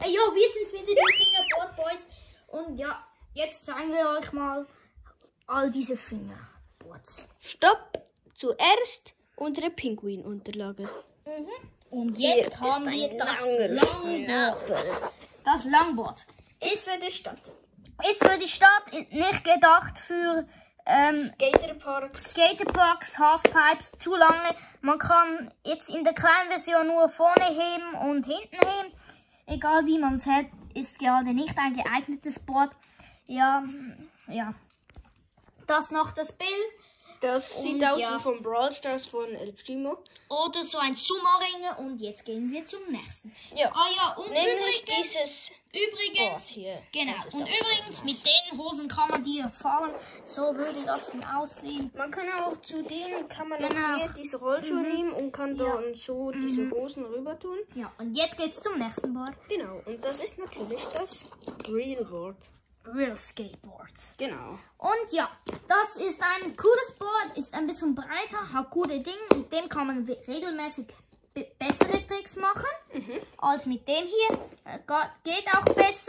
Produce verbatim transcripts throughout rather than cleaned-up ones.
Äh, ja, wir sind wieder die Fingerboard Boys. Und ja, jetzt zeigen wir euch mal all diese Fingerboards. Stopp! Zuerst unsere Pinguin-Unterlage. Mhm. Und jetzt Hier haben ist wir ein das langer Longboard. Das Longboard Ist für die Stadt. ist für die Stadt nicht gedacht für ähm, Skaterparks. Skaterparks, Halfpipes, zu lange. Man kann jetzt in der kleinen Version nur vorne heben und hinten heben. Egal wie man es hält, ist gerade nicht ein geeignetes Board. Ja, ja. Das noch das Bild. Das sieht Und aus ja. wie von Brawl Stars von El Primo. Oder so ein Sumo-Ringe. Und jetzt gehen wir zum nächsten. Ja. Ah ja, und Nämlich übrigens, dieses Board übrigens, hier. genau. Das ist Und auch übrigens, so mit nice. den Hosen kann man die fahren. So würde das dann aussehen. Man kann auch zu denen, kann man Genau. auch hier diese Rollschuhe Mhm. nehmen und kann Ja. dann so diese Hosen rüber tun. Ja, und jetzt geht's zum nächsten Board. Genau, und das ist natürlich das Real Board. Real Skateboards. Genau. Und ja, das ist ein cooles Board, ist ein bisschen breiter, hat gute Dinge. Mit dem kann man regelmäßig be bessere Tricks machen Mhm. als mit dem hier. Äh, geht auch besser,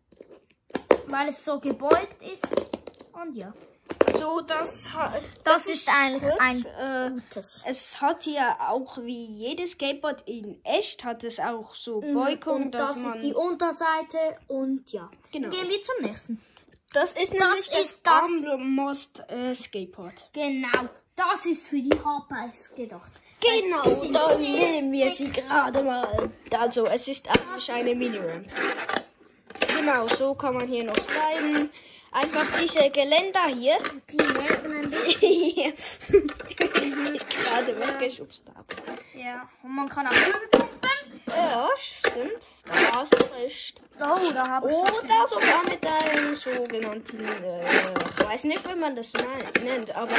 weil es so gebeugt ist. Und ja, So, das, ha- das, ist eigentlich kurz, ein äh, gutes. Es hat hier auch wie jedes Skateboard in echt, hat es auch so Beugung, Und dass das man... ist die Unterseite und ja. Genau. Gehen wir zum nächsten. Das ist nämlich das, ist das- Armbrust äh, Skateboard. Genau, das ist für die Harpies gedacht. Genau, Die sind da sehr nehmen wir dick. sie gerade mal. Also, es ist eigentlich eine Mini-Ramp. Genau, so kann man hier noch sliden. Einfach diese Geländer hier. Die nerven ein bisschen. die ich gerade weggeschubst habe. Ja, und man kann auch rüberpumpen. Ja, stimmt. Da hast du recht. Oh, da habe ich Oder sogar mit einem sogenannten, äh, ich weiß nicht, wie man das ne- nennt, aber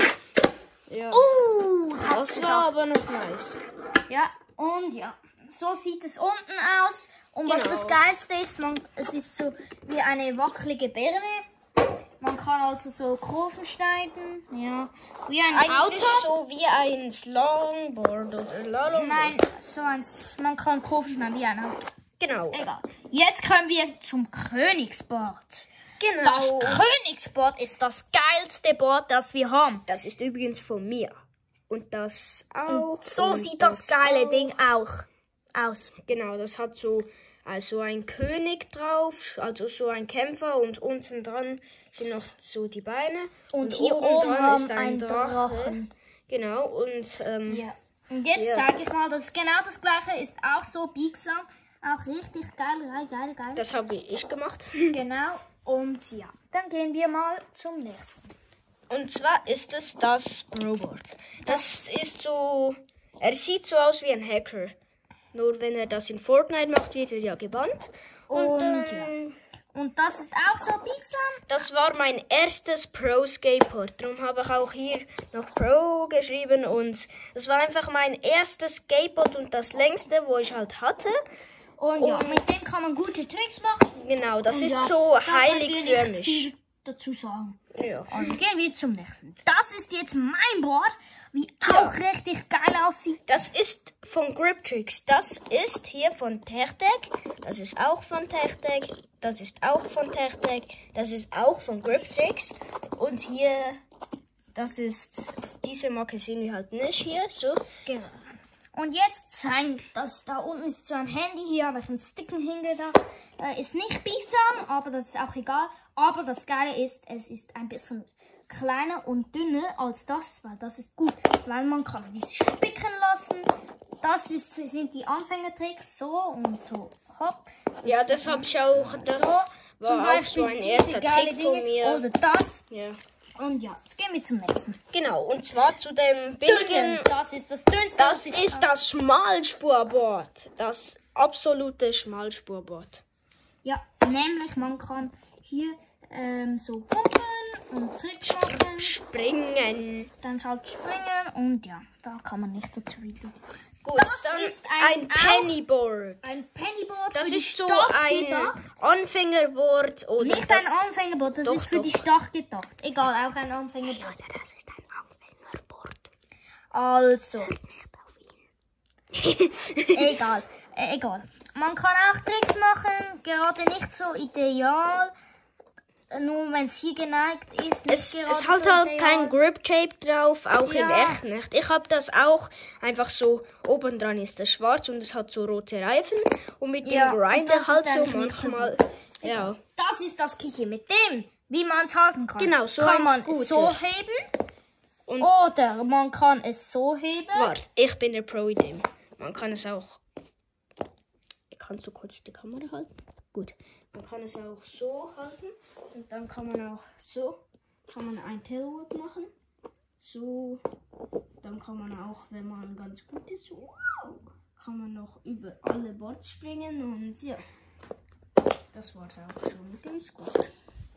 ja, Uh, hat's das war geschafft. aber noch nice. Ja, und ja, so sieht es unten aus. Und was Genau. das Geilste ist, man, es ist so wie eine wackelige Birne. Man kann also so Kurven steigen, ja, wie ein Eigentlich Auto. so wie ein Longboard oder Longboard. Nein, so ein, man kann Kurven schneiden wie ein Auto. Genau. Egal. Jetzt kommen wir zum Königsboard. Genau. Das Königsboard ist das geilste Board, das wir haben. Das ist übrigens von mir. Und das auch. So und sieht das geile auch. Ding auch aus. Genau, das hat so also ein König drauf, also so ein Kämpfer und unten dran sind noch so die Beine. Und, hier oben dran haben ist ein ein Drache. Drachen. Genau, und ähm, Ja. Und jetzt Ja. zeige ich mal, das ist genau das gleiche, ist auch so biegsam. Auch richtig geil, geil, geil, geil. das habe ich gemacht. Genau. Und ja, dann gehen wir mal zum nächsten. Und zwar ist es das Brobot. Das ist so, er sieht so aus wie ein Hacker. Nur wenn er das in Fortnite macht, wird er ja gebannt. Und, Und ähm, Und das ist auch so biegsam. das war mein erstes Pro-Skateboard. Darum habe ich auch hier noch Pro geschrieben. Und das war einfach mein erstes Skateboard und das längste, wo ich halt hatte. Und ja, mit dem kann man gute Tricks machen. Genau, das Und ist ja, so da können heilig wir für nicht mich. viel dazu sagen. Ja. Also gehen wir zum nächsten. Das ist jetzt mein Board, wie auch richtig geil aussieht. Das ist von Grip Tricks. Das ist hier von TechTech. Das ist auch von TechTech. Das ist auch von TechTech. Das ist auch von Grip Tricks. Und hier, das ist, diese Marke sehen wir halt nicht hier. So. Genau. Und jetzt zeigen, das da unten ist so ein Handy. Hier habe ich einen Sticken hingedacht. Äh, ist nicht biegsam, aber das ist auch egal. Aber das Geile ist, es ist ein bisschen kleiner und dünner als das, weil das ist gut, weil man kann diese spicken lassen. Das ist, sind die Anfängertricks, so und so. Hopp. Ja, das habe ich auch. Das So, zum war auch Beispiel so ein diese erster geile Trick von Dinge mir. oder das. Ja. Und ja, jetzt gehen wir zum nächsten. Genau, und zwar zu dem Dünnen. billigen. Das ist das dünnste. Das was ich ist das Schmalspurboard. Das absolute Schmalspurboard. Ja, nämlich man kann hier ähm, so pumpen und Tricks machen, Springen. dann halt springen und ja, da kann man nicht dazu wieder. Gut, Das dann ist ein ein Pennyboard. Ein Pennyboard Das für die ist so Stadt ein gedacht. Anfängerboard oder Nicht das, ein Anfängerboard, das Doch, ist für doch. die Stadt gedacht. Egal, auch ein Anfängerboard. Oder das ist ein Anfängerboard. Also, Nicht auf ihn. egal, äh, egal. Man kann auch Tricks machen, gerade nicht so ideal. Nur wenn es hier geneigt ist. Nicht Es, gerade es hat so halt ideal. kein Grip Tape drauf, auch in Ja. echt nicht. Ich habe das auch einfach so, oben dran ist das schwarz und es hat so rote Reifen. Und mit Ja, dem und Grinder das halt ist so eigentlich nicht so manchmal. Ja, Das ist das Kichi mit dem, wie man es halten kann. Genau, so kann ein man Scooter. es so heben Und- oder man kann es so heben. warte, ich bin der Pro in dem. Man kann es auch. Kannst du kurz die Kamera halten? Gut. Man kann es auch so halten und dann kann man auch so, kann man ein Tailwhip machen. So, dann kann man auch, wenn man ganz gut ist, wow, kann man noch über alle Boards springen und ja. Das war's auch schon mit dem Scooter.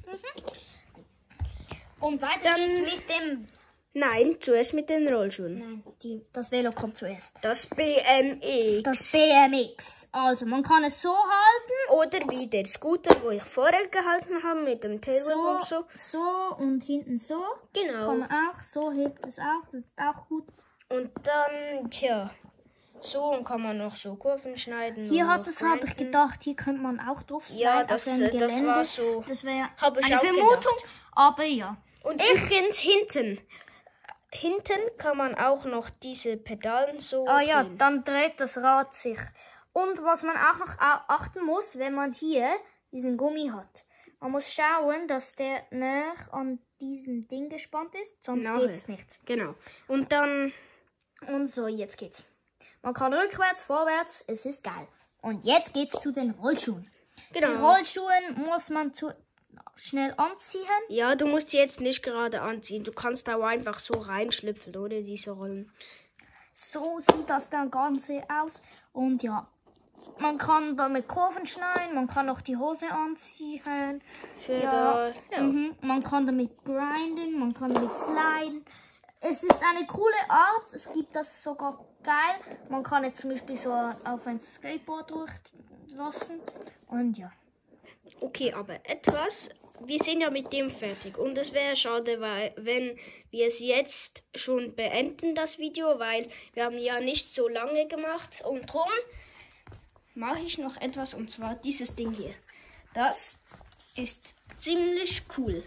Und weiter Dann- geht's mit dem. Nein, zuerst mit den Rollschuhen. Nein, die, das Velo kommt zuerst. Das B M X. Das B M X. Also man kann es so halten. Oder wie der Scooter, wo ich vorher gehalten habe, mit dem Tailwhip So, und so. so und hinten so. Genau. Kann man auch. So hebt es auch. Das ist auch gut. Und dann, tja, so und kann man noch so Kurven schneiden. Hier und hat noch es, habe ich grinden. gedacht, hier könnte man auch drauf sliden. Ja, auf das, dem äh, das Gelände. war so. Das wäre Hab ich eine auch Vermutung. gedacht. Aber ja. Und übrigens hinten. Hinten kann man auch noch diese Pedalen so. Ah ja, drehen. dann dreht das Rad sich. Und was man auch noch au- achten muss, wenn man hier diesen Gummi hat. Man muss schauen, dass der näher an diesem Ding gespannt ist, sonst Nahe. geht's nicht. Genau. Und dann. Und so, jetzt geht's. Man kann rückwärts, vorwärts, es ist geil. Und jetzt geht's zu den Rollschuhen. Die Genau. Rollschuhen muss man zu schnell anziehen. Ja, du musst die jetzt nicht gerade anziehen. Du kannst da einfach so reinschlüpfen, oder? Diese Rollen. So sieht das dann Ganze aus. Und ja, man kann damit Kurven schneiden, man kann auch die Hose anziehen. Für Ja, da, ja. Mhm. Man kann damit grinden, man kann damit sliden. Es ist eine coole Art, es gibt das sogar geil. Man kann jetzt zum Beispiel so auf ein Skateboard durchlassen. Und ja. Okay, aber etwas, wir sind ja mit dem fertig und es wäre schade, weil wenn wir es jetzt schon beenden, das Video, weil wir haben ja nicht so lange gemacht und drum mache ich noch etwas und zwar dieses Ding hier. Das ist ziemlich cool.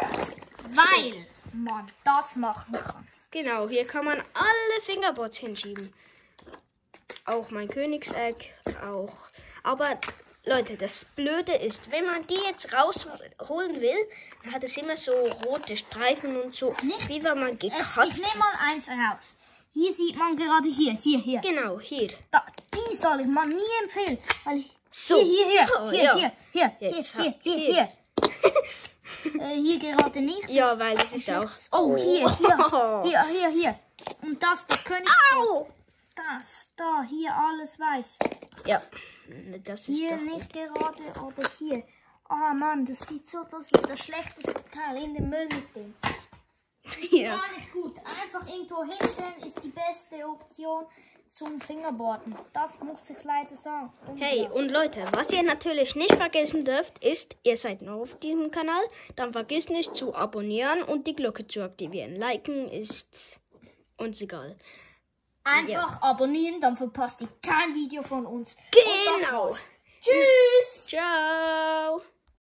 Weil man das machen kann. Genau, hier kann man alle Fingerboards hinschieben. Auch mein Königseck, auch. Aber Leute, das Blöde ist, wenn man die jetzt rausholen will, dann hat es immer so rote Streifen und so, Nicht- wie wenn man Jetzt, ich gekratzt. nehme mal eins raus. Hier sieht man gerade hier, hier, hier. Genau, hier. Da, die soll ich mal nie empfehlen. Weil So. Hier, hier, hier, Oh, hier, ja. hier, hier, hier, Jetzt hier, hab- hier, hier. hier. äh, hier gerade nicht. Ja, weil das ist auch. Oh, hier, hier, hier, hier, hier. Und das, das Königsbock. Au! Das, da, hier alles weiß. Ja, das ist Hier doch. nicht gerade, aber hier. Ah Mann, das sieht so, das ist das schlechteste Teil in den Müll mit dem. Ja. Gar nicht gut. Einfach irgendwo hinstellen ist die beste Option zum Fingerboarden. Das muss ich leider sagen. Hey, und Leute, was ihr natürlich nicht vergessen dürft, ist, ihr seid neu auf diesem Kanal, dann vergisst nicht zu abonnieren und die Glocke zu aktivieren. Liken ist uns egal. Einfach abonnieren, dann verpasst ihr kein Video von uns. Und das Genau. war's. Tschüss! Ciao.